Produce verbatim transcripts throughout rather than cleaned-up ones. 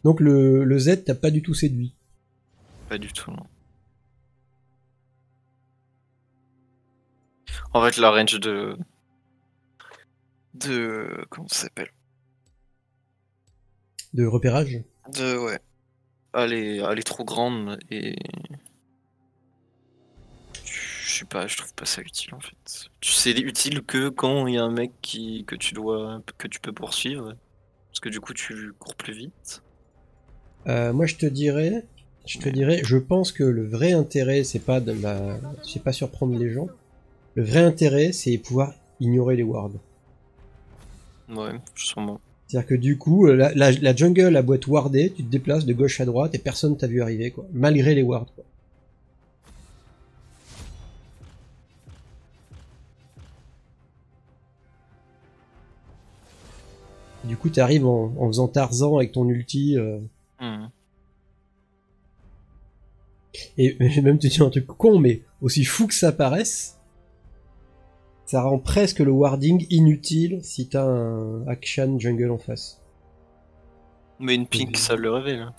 Donc le, le Z t'as pas du tout séduit. Pas du tout, non. En fait, la range de... De... Comment ça s'appelle? De repérage. De... Ouais. Elle est, elle est trop grande et... Je sais pas, je trouve pas ça utile en fait. Tu sais, utile que quand il y a un mec qui que tu dois que tu peux poursuivre, parce que du coup tu cours plus vite. Euh, moi je te dirais, je te Mais... dirais, je pense que le vrai intérêt c'est pas de la, c'est pas surprendre les gens. Le vrai intérêt c'est pouvoir ignorer les wards. Ouais, sûrement. C'est-à-dire que du coup, la, la, la jungle a beau être wardée, tu te déplaces de gauche à droite et personne t'a vu arriver quoi, malgré les wards quoi. Du coup, t'arrives en, en faisant Tarzan avec ton ulti. Euh... Mmh. Et, et je vais même te dire un truc con, mais aussi fou que ça paraisse, ça rend presque le warding inutile si t'as un action jungle en face. Mais une pink, Et... ça le révèle.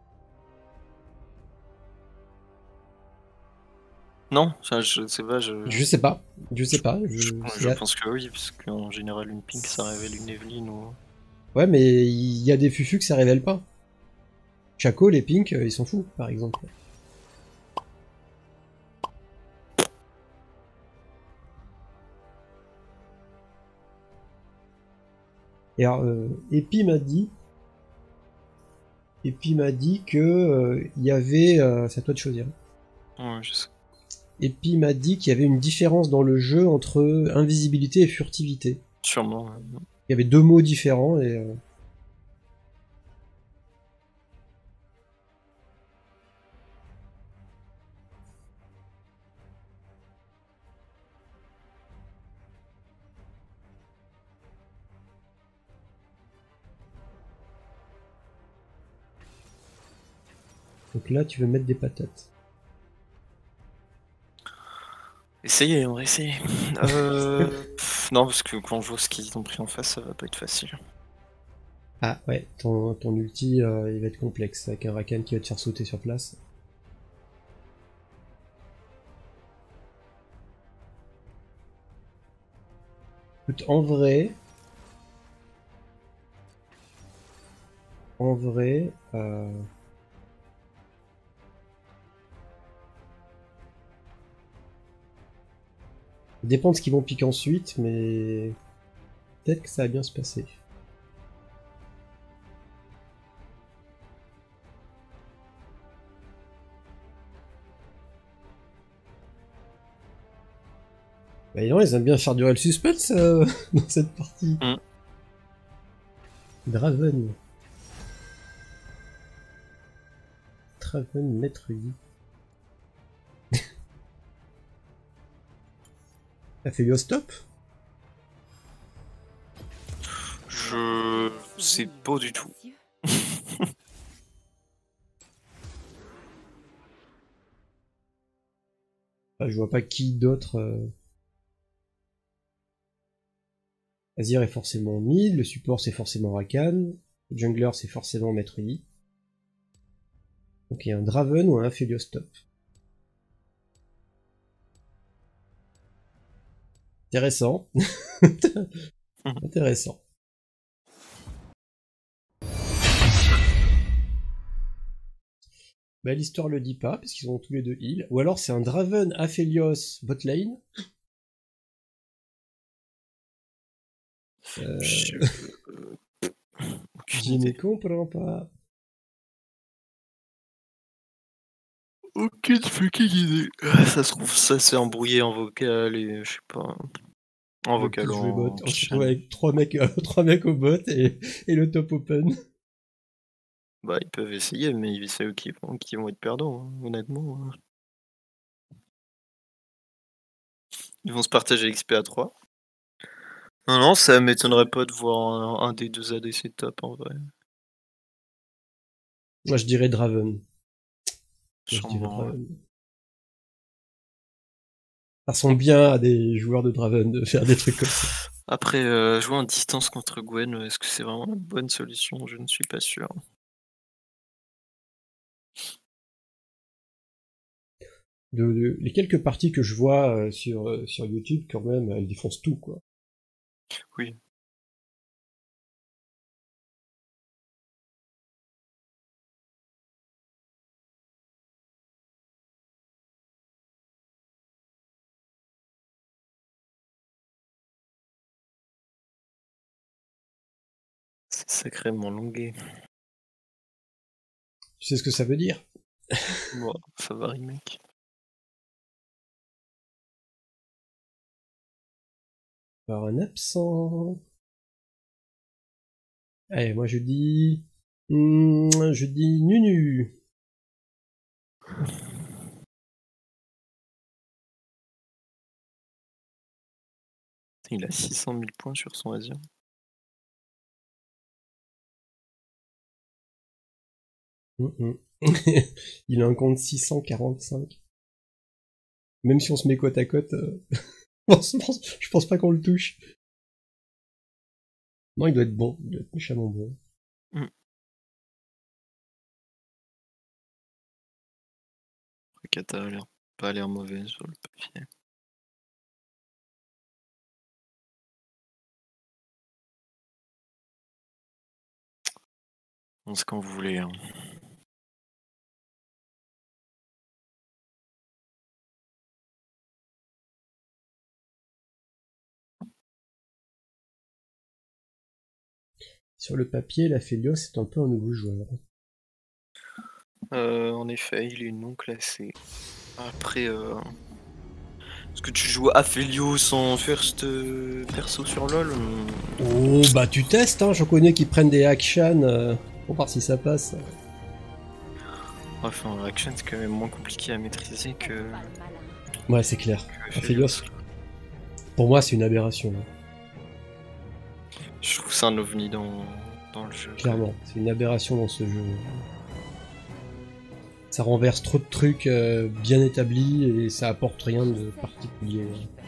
Non, ça, je sais pas, je... Je sais pas, je sais pas. Je, Je, je, je pense que oui, parce qu'en général une pink ça révèle une Evelyn ou... Ouais, mais il y a des fufus que ça révèle pas. Chaco, les pinks, ils s'en foutent, par exemple. Et alors, euh, Epi m'a dit... Epi m'a dit que euh, il y avait... Euh, c'est à toi de choisir. Ouais, je sais. Epi m'a dit qu'il y avait une différence dans le jeu entre invisibilité et furtivité. Sûrement. Ouais. Il y avait deux mots différents et... Euh... Donc là, tu veux mettre des patates. Essayez, on va essayer. Euh... pff, non, parce que quand je vois ce qu'ils ont pris en face, ça va pas être facile. Ah ouais, ton, ton ulti, euh, il va être complexe, avec un Rakan qui va te faire sauter sur place. Écoute, en vrai... En vrai... Euh... Ça dépend de ce qu'ils vont piquer ensuite, mais... Peut-être que ça va bien se passer. Bah non, ils aiment bien faire durer le suspense euh, dans cette partie. Mm. Draven. Draven, maître Yi. T'as fait stop? Je sais pas du tout. Bah, je vois pas qui d'autre... Euh... Azir est forcément mid, le support c'est forcément Rakan, le jungler c'est forcément Maître Yi. Donc il y a un Draven ou un Apheliostop. Intéressant. Intéressant. Bah l'histoire le dit pas, parce qu'ils ont tous les deux heal. Ou alors c'est un Draven Aphelios botlane. Euh... Je... Je ne comprends pas. Aucune fucking idée. Ça se trouve, ça s'est embrouillé en vocal et je sais pas. En Le vocal petit jouer bot. en On se retrouve avec trois mecs, euh, trois mecs au bot et, et le top open. Bah, ils peuvent essayer, mais c'est eux qui vont, qui vont être perdants, hein, honnêtement. Ils vont se partager l'X P à trois. Non, non, ça m'étonnerait pas de voir un, un des deux A D C top en vrai. Moi je dirais Draven. Moi, je dirais Sûrement, ouais. Draven. Ça ressemble bien à des joueurs de Draven de faire des trucs comme ça. Après, euh, jouer en distance contre Gwen, est-ce que c'est vraiment la bonne solution? Je ne suis pas sûr. De, de- les quelques parties que je vois euh, sur, euh, sur YouTube, quand même, elles défoncent tout, quoi. Oui. C'est sacrément longué. Tu sais ce que ça veut dire? Bon, ça varie, mec. Par un absent. Allez, moi je dis... Hmm, je dis Nunu. Il a six cent mille points sur son Asia. Mm -mm. Il a un compte six cent quarante-cinq. Même si on se met côte à côte, euh... je pense pas qu'on le touche. Non, il doit être bon, il doit être méchamment bon. Mm. Kata a l'air pas l'air mauvais sur le papier. On sait quand vous voulez. Hein. Sur le papier, la Félios est un peu un nouveau joueur. Euh, en effet, il est non classé. Après, euh... est-ce que tu joues Aphelios en first euh, perso sur LoL? Oh, bah tu testes, hein, je connais qui prennent des actions euh, pour voir si ça passe. Enfin, Action, c'est quand même moins compliqué à maîtriser que... Ouais, c'est clair. que Aphelios, pour moi, c'est une aberration. Hein. Je trouve ça un ovni dans, dans le jeu. Clairement, c'est une aberration dans ce jeu. Ça renverse trop de trucs euh, bien établis et ça apporte rien de particulier.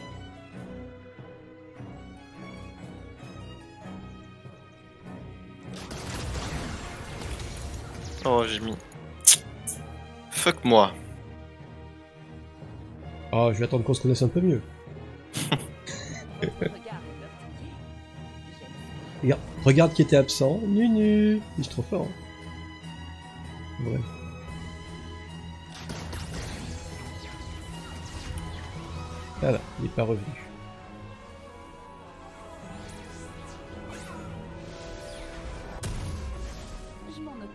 Oh, j'ai mis... Fuck moi. Oh, je vais attendre qu'on se connaisse un peu mieux. Regarde, regarde qui était absent. Nunu. Il est trop fort. Hein. Ouais. Voilà, il est pas revenu. Je m'en occupe.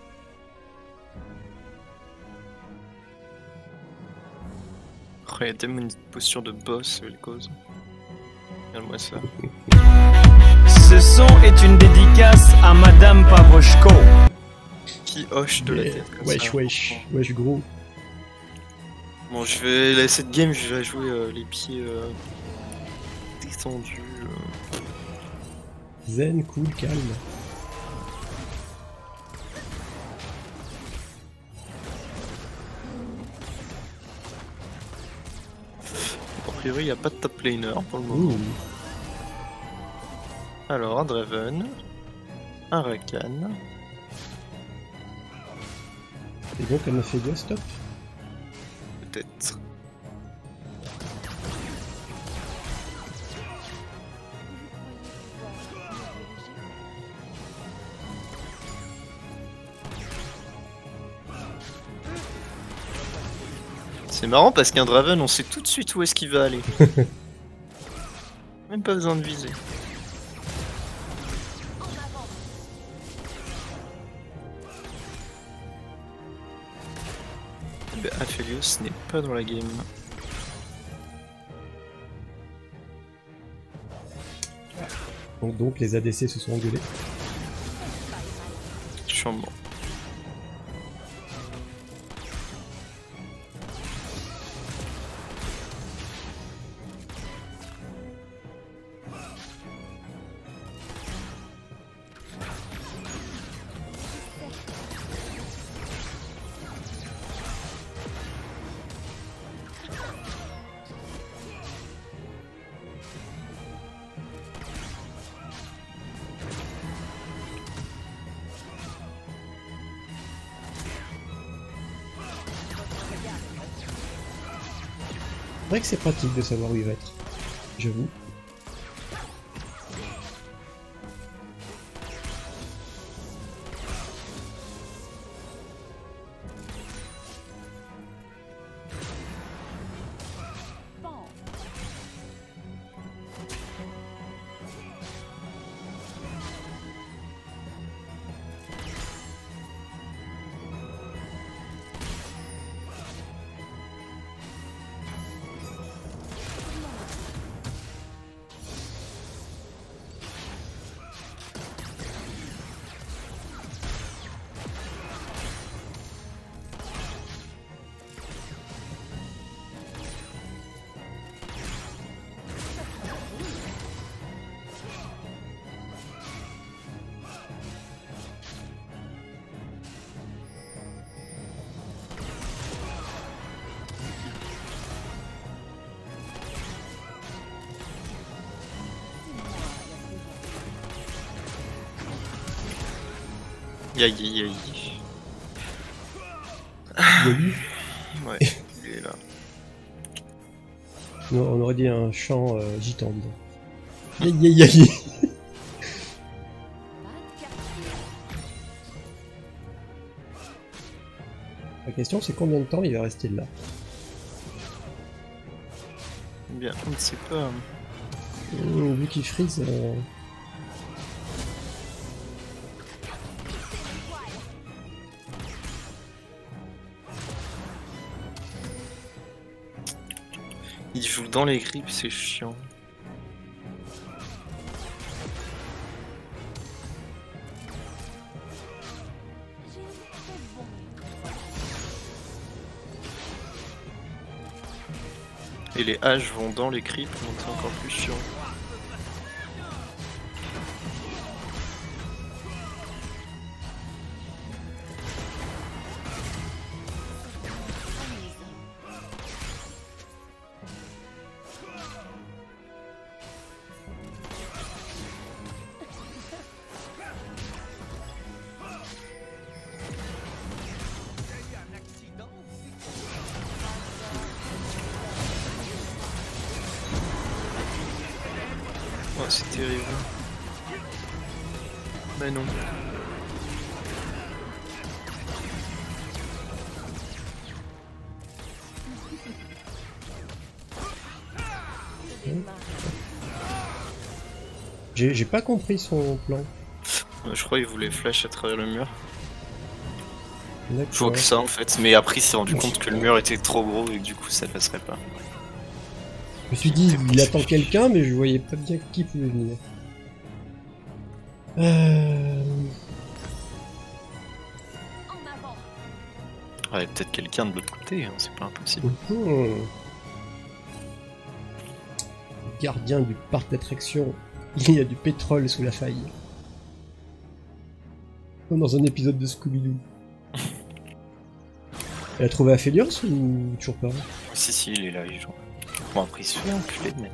Oh, il y a tellement une posture de boss, le cause. Regarde-moi ça. Ce son est une dédicace à Madame Pavrochko. Qui hoche de la Mais, tête comme wesh, ça. wesh, wesh, gros. Bon, je vais laisser cette game, je vais jouer euh, les pieds euh, détendus. Euh. Zen, cool, calme. A priori, il n'y a pas de top laner pour le moment. Ouh. Alors, un Draven, un Rakan. Et donc, elle m'a fait deux stop. Peut-être. C'est marrant parce qu'un Draven, on sait tout de suite où est-ce qu'il va aller. Même pas besoin de viser. Bah, Aphelios n'est pas dans la game. Donc, donc les A D C se sont engueulés. Sûrement. vrai que c'est pratique de savoir où il va être. J'avoue. Aïe aïe aïe. Aïe. Ouais, il est là. Non, on aurait dit un chant euh, gitan. Aïe aïe aïe. La question c'est combien de temps il va rester là. Bien, on ne sait pas. Mmh, vu qu'il freeze. Euh... Il joue dans les grippes, c'est chiant. Et les haches vont dans les creeps, donc c'est encore plus chiant. Oh, c'est terrible. Mais non. J'ai pas compris son plan. Je crois qu'il voulait flash à travers le mur. D'accord. Faut que ça en fait, mais après il s'est rendu compte que le mur était trop gros et que du coup ça passerait pas. Je me suis dit, il attend quelqu'un, mais je voyais pas bien qui pouvait venir. Euh... Ouais, peut-être quelqu'un de l'autre côté, hein, c'est pas impossible. Mmh. Gardien du parc d'attractions, il y a du pétrole sous la faille. Comme dans un épisode de Scooby-Doo. Elle a trouvé Aphelios ou toujours pas? Si, si, il est là, il joue. Bon, après il se fait enculer de mec.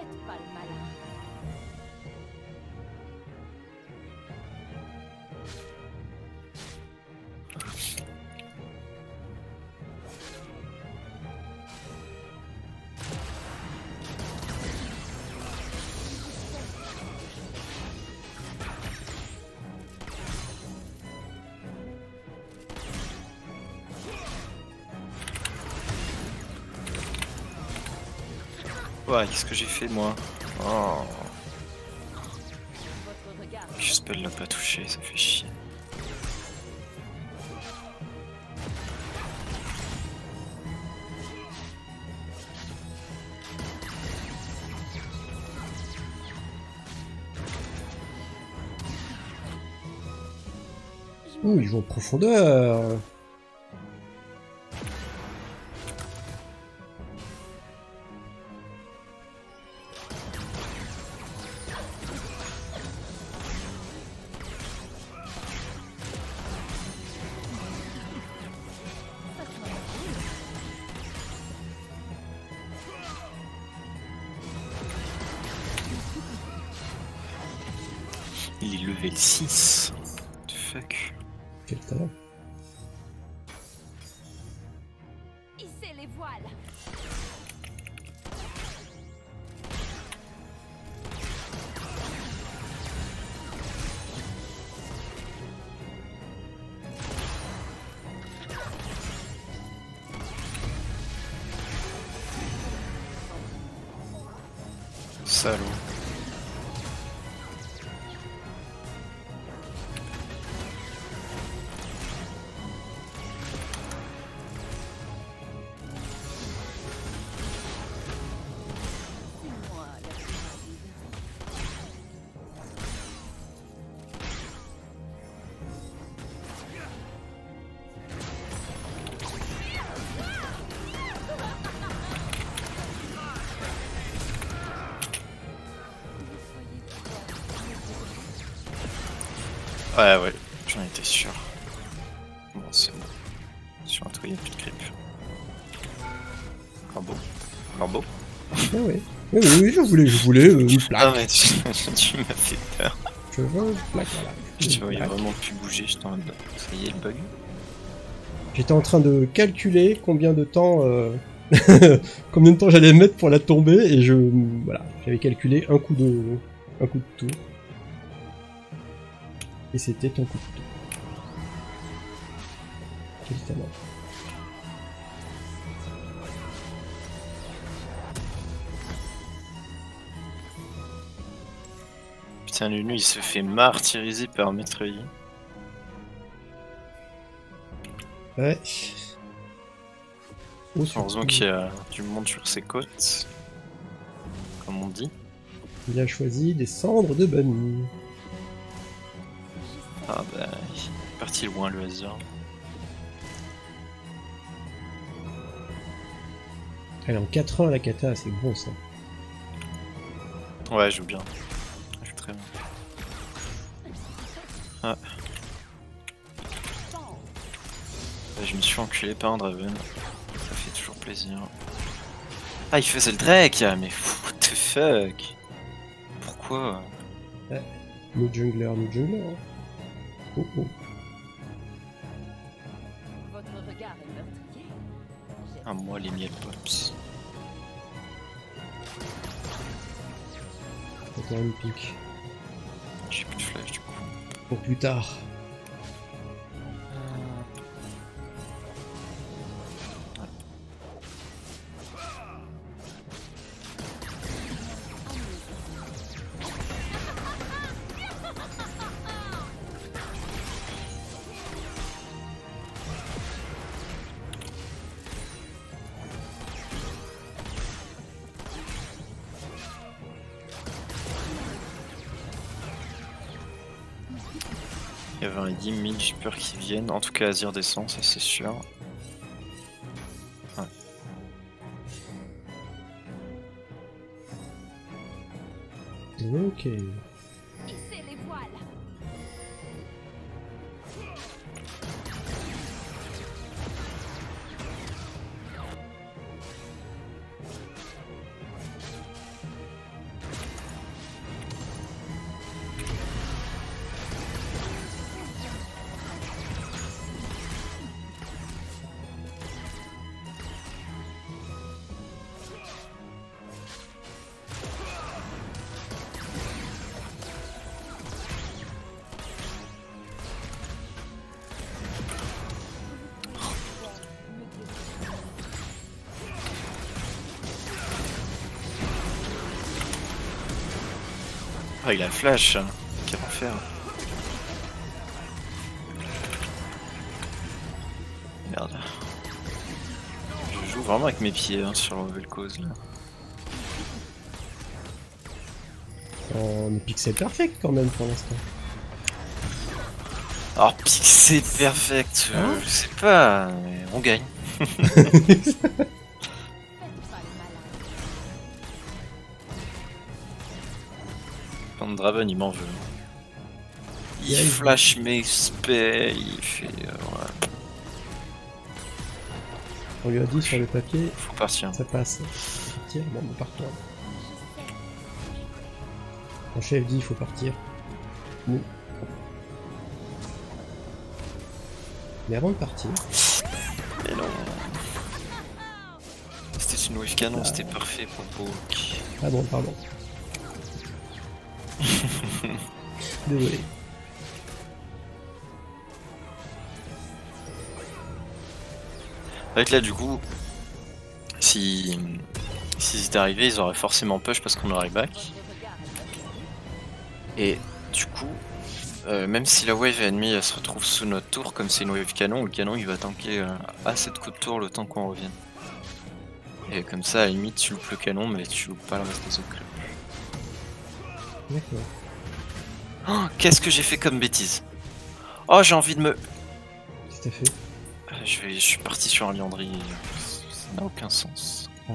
Ouais, qu'est-ce que j'ai fait moi? Oh. Q-Spell l'a pas touché, ça fait chier. Ouh, ils vont en profondeur. Il est level six. What the fuck? Quel talent. Hissez les voiles. Salaud. Ouais, ouais, j'en étais sûr. Bon, c'est bon. Sur un toit, il n'y a plus de creep. Corbeau. Corbeau. Ah ouais. Oui, oui, oui, je voulais, je voulais euh, une plaque. Ah, mais tu, tu m'as fait peur. Je veux une plaque, voilà. Je te voyais Plaque. vraiment plus bouger, j'étais en mode. Ça y est, le bug. J'étais en train de calculer combien de temps, euh... combien de temps j'allais mettre pour la tomber et je, voilà, j'avais calculé un coup de, un coup de tour. Et c'était un coup de tour. Quel talent. Putain, Lunu il se fait martyriser par Metroid. Ouais. Oh, Heureusement qu'il y a du monde sur ses côtes. Comme on dit. Il a choisi des cendres de bunny. Ah bah, il est parti loin le hasard. Elle est en quatre un la kata, c'est bon ça. Ouais, je joue bien. Je joue très bien. Ah. Bah, je me suis enculé par un Draven. Ça fait toujours plaisir. Ah, il faisait le Drake. Mais what the fuck. Pourquoi? Ouais. Nous jungler, nous jungler. Hein. Oh oh. Votre regard est meurtrier. Ah, moi les miel pops. Encore une pique. J'ai plus de flash du coup. Pour plus tard. Il y avait un dix mille, j'ai peur qu'ils viennent. En tout cas, Azir descend, ça c'est sûr. Ouais. Ok. Hissez les voiles. Ah, il a flash. Quel enfer. Merde. Je joue vraiment avec mes pieds hein, sur le cause là. En pixel perfect quand même pour l'instant. Alors, pixel perfect, euh, Hein je sais pas, mais on gagne. Quand Draven il m'en veut. Il Yeah, il- flash mes spells, il fait. Euh, ouais. On lui a dit sur le papier, Faut partir. ça passe. Partir, bon, on part toi. Mon chef dit il faut partir. Nous. Mais avant de partir, Mais non. C'était une wave canon, c'était parfait pour Poke. ah bon, pardon. Désolé. Avec là du coup, si S'ils étaient arrivés, ils auraient forcément push parce qu'on aurait back. Et du coup, euh, même si la wave ennemie elle se retrouve sous notre tour, comme c'est une wave canon, le canon il va tanker euh, assez de coups de tour le temps qu'on revienne. Et comme ça, à la limite, tu loupes le canon, mais tu loupes pas le reste des autres clubs. D'accord. Oh, qu'est-ce que j'ai fait comme bêtise? Oh, j'ai envie de me... Qu'est-ce que t'as fait? Euh, Je, vais, je suis parti sur un liandry, ça n'a aucun sens. Ah.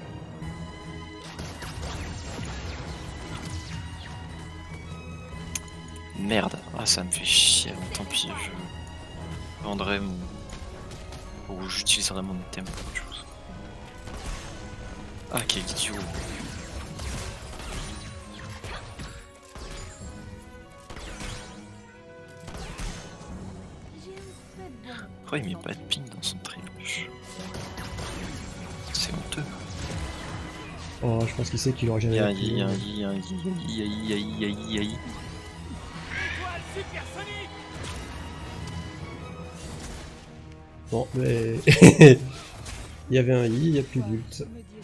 Merde, ah ça me fait chier, mais tant pis, je vendrai mon... ou j'utiliserai mon item pour autre chose. Ah quel idiot. Pourquoi il met pas de ping dans son triloge? C'est honteux. Oh, je pense qu'il sait qu'il aurait jamais. Y'a pu. y'a y'a y'a y'a y'a y'a y'a. Bon, mais. Il y avait un I, il n'y a plus d'ult.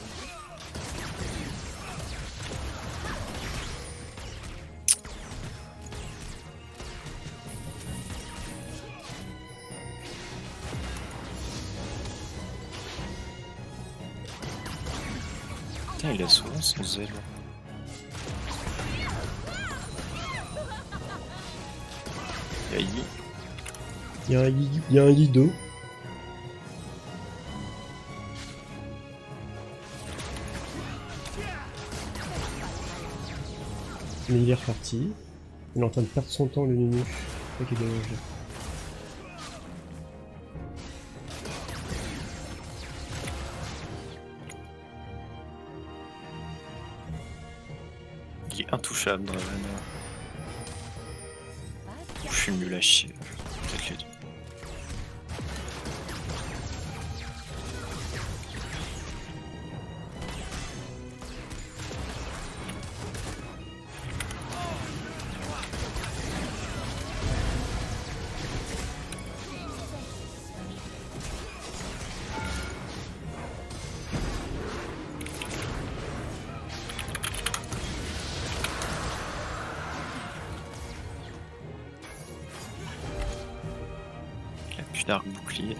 Putain, il a souvent son zèle. Y'a I. Il y a un I, il y a un I deux. Mais il est reparti. Il est en train de perdre son temps, le Nunu. C'est ça qui est dommage. Il est intouchable dans la vanne. Je suis nul à chier. Peut-être les deux. D'arc bouclier.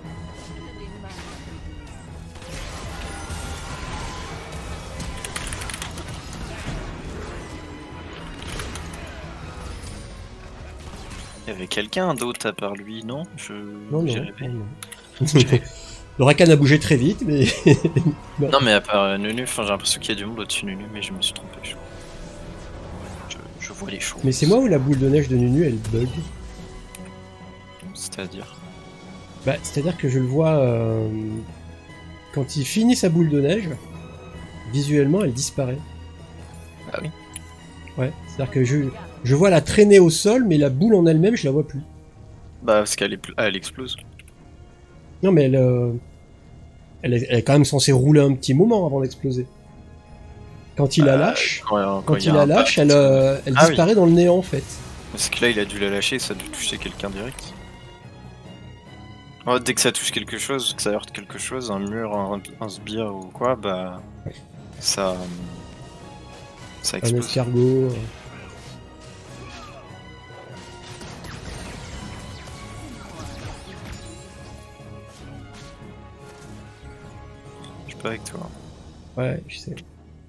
Il y avait quelqu'un d'autre à part lui, non? Je... Non, j'ai non, rêvé. non, non. Le Rakan a bougé très vite, mais. Non, mais à part euh, Nunu, enfin, j'ai l'impression qu'il y a du monde au-dessus de Nunu, mais je me suis trompé. Je, je, je vois les choses. Mais c'est moi ou la boule de neige de Nunu elle bug? C'est-à-dire? Bah, c'est-à-dire que je le vois euh, quand il finit sa boule de neige, visuellement elle disparaît. Ah oui? Ouais, c'est-à-dire que je, je vois la traîner au sol, mais la boule en elle-même je la vois plus. Bah, parce qu'elle est... ah, elle explose. Non, mais elle, euh, elle, est, elle est quand même censée rouler un petit moment avant d'exploser. Quand il la Euh, lâche, quand, quand quand il y il a la un lâche, impact, elle, euh, elle Ah oui. disparaît dans le néant en fait. Parce que là, il a dû la lâcher, ça a dû toucher quelqu'un direct. Oh, dès que ça touche quelque chose, que ça heurte quelque chose, un mur, un, un sbire ou quoi, bah... Ça... Ça Un explose. escargot. euh. Je suis pas avec toi. Ouais, je sais.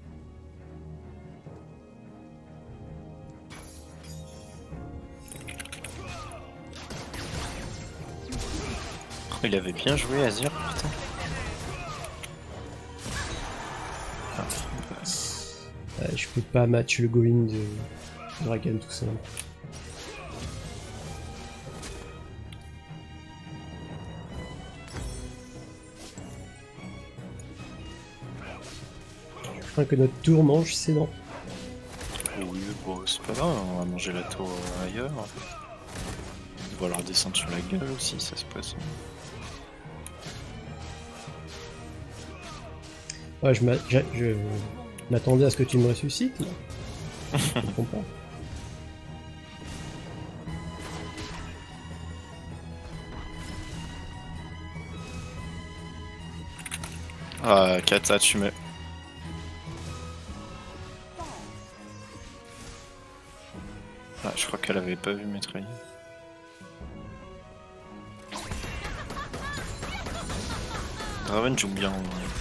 Oh, il avait bien joué, Azir, putain. Ah, bah. Ouais, je peux pas match le going de Dragon tout ça. Je crains que notre tour mange ses dents. Oui, bon, c'est pas grave, on va manger la tour ailleurs. On va leur descendre sur la gueule aussi, ça se passe. Ouais, je m'a- je- je m'attendais à ce que tu me ressuscites là. Je comprends pas. Ah, Kata, tu me... Je crois qu'elle avait pas vu Metroid. Draven joue bien.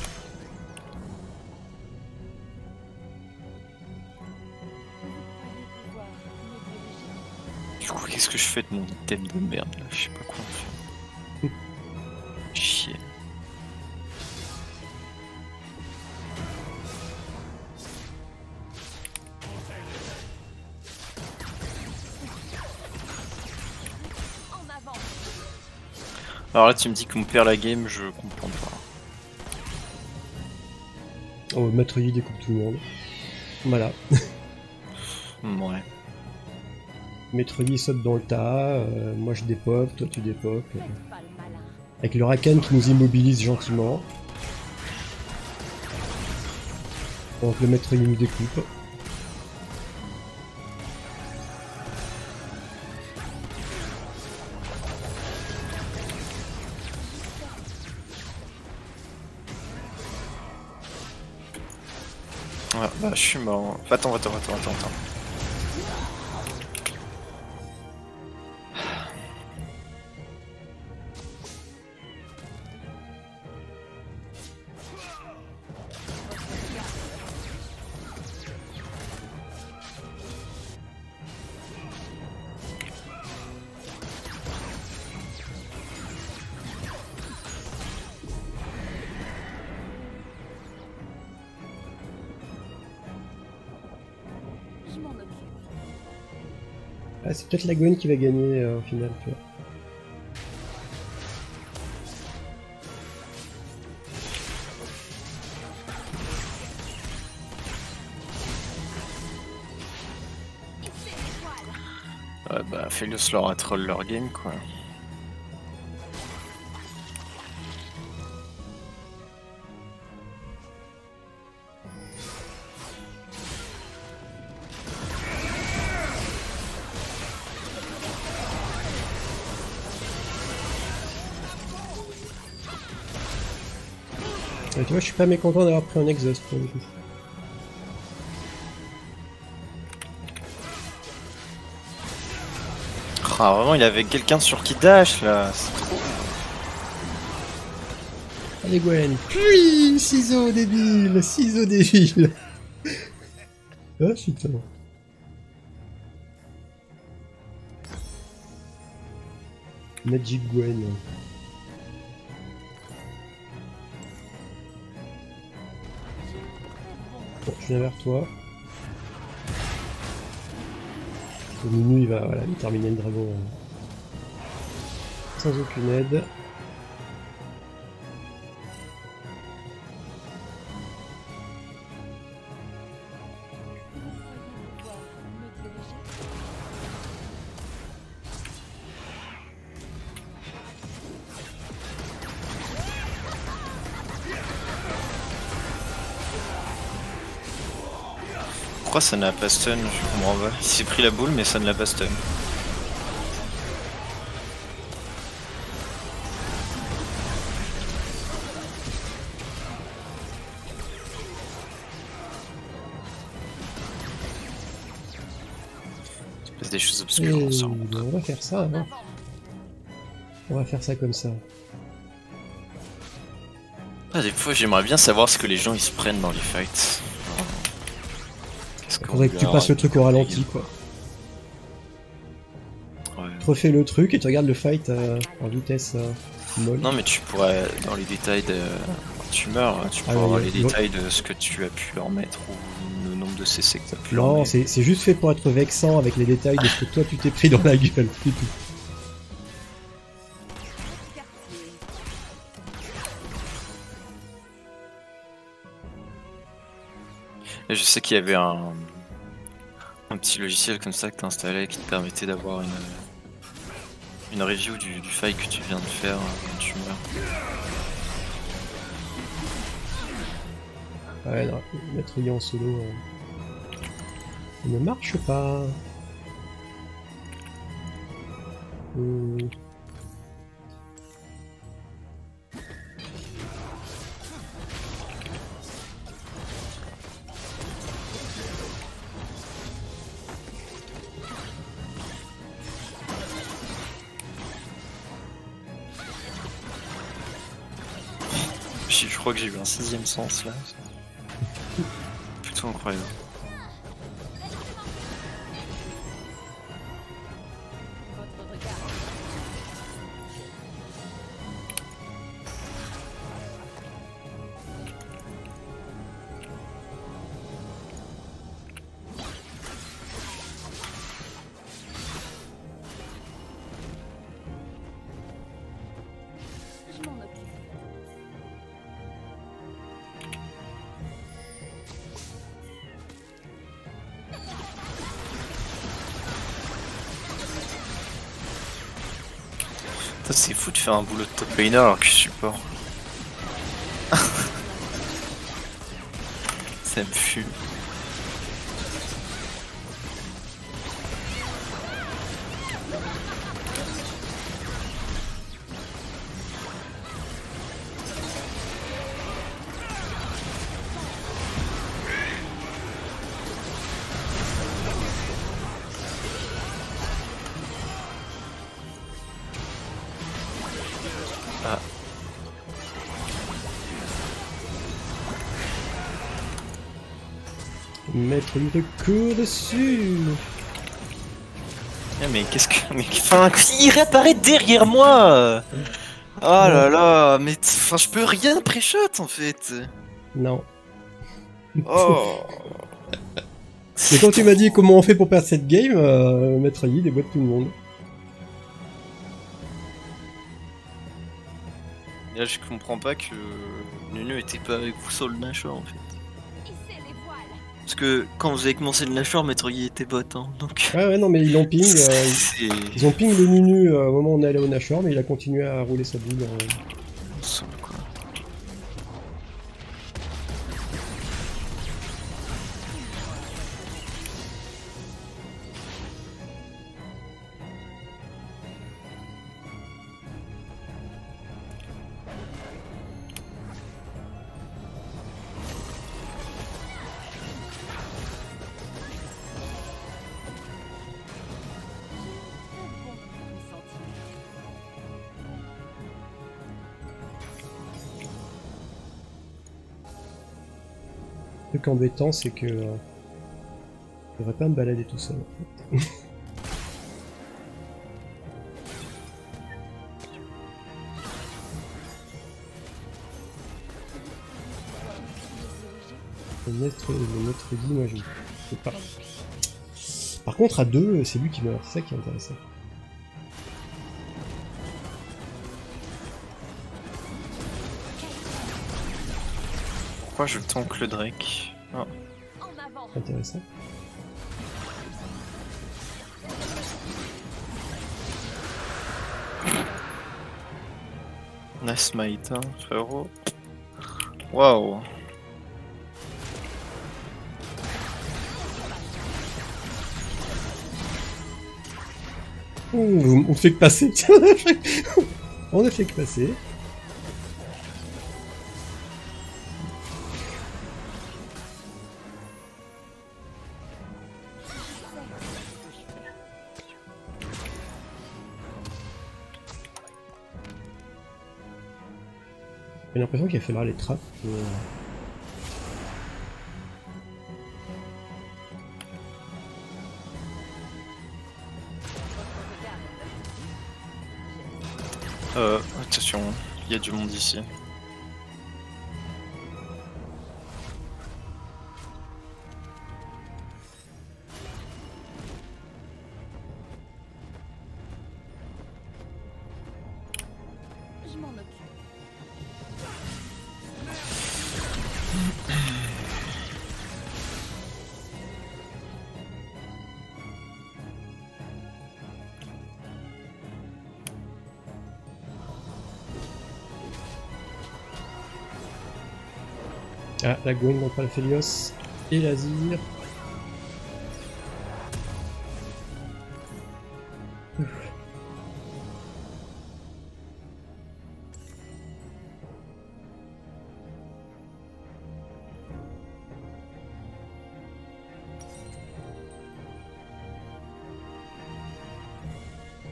Du coup, qu'est-ce que je fais de mon item de merde là? Je sais pas quoi en faire. Chier. Alors là, tu me dis qu'on perd la game, je comprends pas. Oh, Metroid découpe tout le monde. Voilà. Ouais. Metroid saute dans le tas, euh, moi je dépop, toi tu dépop. Euh, avec le Rakan qui nous immobilise gentiment. Donc le Metroid nous découpe. Ouais, bah je suis mort. Attends, attends, attends, attends, attends. Ah, c'est peut-être la Gwen qui va gagner euh, au final, tu vois. Ouais, bah Phelios leur a troll leur game quoi. Et tu vois, je suis pas mécontent d'avoir pris un exhaust pour le coup. Ah vraiment, il avait quelqu'un sur qui dash là. C'est trop. Allez Gwen. Oui, ciseaux débile, ciseaux débile. Ah putain. Magic Gwen. Bon, je viens vers toi. Le Minu il va voilà, il terminer le dragon euh, sans aucune aide. Pourquoi ça n'a pas stun? Je comprends pas. Il s'est pris la boule mais ça ne l'a pas stun. Il se passe des choses obscures Et en sort. on va faire ça, hein. On va faire ça comme ça. Ah, des fois j'aimerais bien savoir ce que les gens ils se prennent dans les fights. Faudrait que tu passes le truc au ralenti quoi. Ouais. Tu refais le truc et tu regardes le fight euh, en vitesse euh, molle. Non mais tu pourrais, dans les détails de... Quand tu meurs, tu pourrais Ah, avoir oui, les oui. détails de ce que tu as pu leur mettre ou le nombre de C C que tu as pu leur Non, mettre. c'est c'est juste fait pour être vexant avec les détails de ce que toi tu t'es pris dans la gueule. C'est tout. Et je sais qu'il y avait un... un petit logiciel comme ça que tu installais qui te permettait d'avoir une... une review du, du fight que tu viens de faire quand tu meurs. Ouais, non, mettre en solo euh, ne marche pas. Hmm. Je je crois que j'ai eu un sixième sens là. Plutôt incroyable. Votre regard. Je m'en occupe. Putain, c'est fou de faire un boulot de top laner alors que je support. Ça me fume. Ah. Mettre le coup dessus. Ah, mais qu'est-ce que. Mais enfin, il réapparaît derrière moi. Oh là là, mais t- enfin, je peux rien pré-shot en fait. Non. Oh. Et quand tu m'as dit comment on fait pour perdre cette game, euh, Maître Yi déboîte tout le monde. Là, je comprends pas que Nunu était pas avec vous sur le Nashor en fait. Hissez les voiles. Parce que quand vous avez commencé le Nashor, Maître Yi était bot, hein, donc. Ouais, ouais, non, mais ils l'ont ping. euh, C'est. ils ont ping le Nunu euh, au moment où on est allé au Nashor, mais il a continué à rouler sa boule. euh. Saoul, quoi. Le truc embêtant, c'est que. euh, je devrais pas me balader tout seul. En fait. Le maître, le maître dit, moi je sais pas. Par contre, à deux, c'est lui qui meurt, c'est ça qui est intéressant. Pourquoi je tank le Drake? Ah. En avant. Intéressant. Nice smite, hein, frérot. Waouh. Ouh, on fait que passer. On ne fait que passer. J'ai l'impression qu'il va falloir les trappes. pour- Euh, attention, il y a du monde ici. Je m'en occupe. Ah, la Gwen contre Alphelios et l'Azir.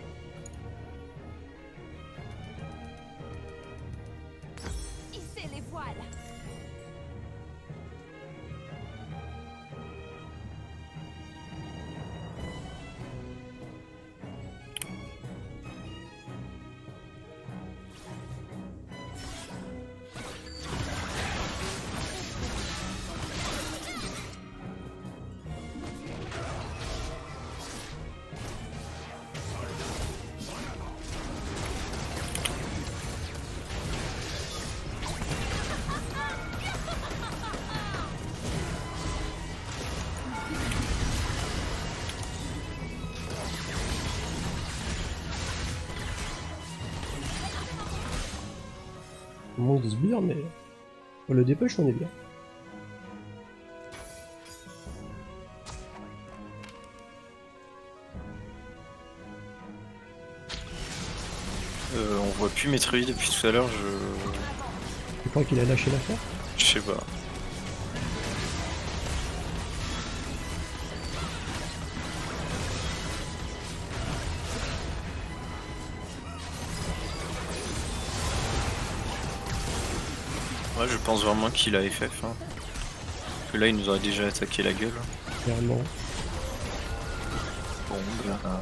Hissez les voiles. On manque de sbires, mais... On le dépêche, on est bien. Euh, on voit plus Metroid depuis tout à l'heure, je... Tu crois qu'il a lâché l'affaire? Je sais pas. Ouais, je pense vraiment qu'il a F F. Hein. Parce que là, il nous aurait déjà attaqué la gueule. Clairement. Bon, bah...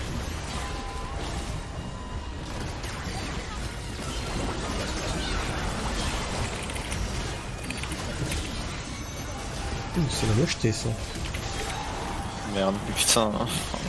Ouh, c'est la mocheté ça. Merde, putain. Hein.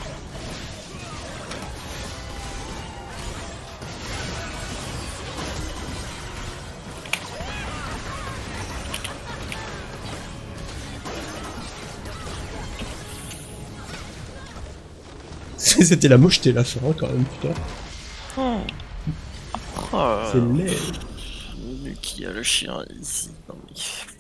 C'était la mocheté la fin quand même, putain. Oh. Oh, C'est laid. Qui a le chien ici? Non, mais...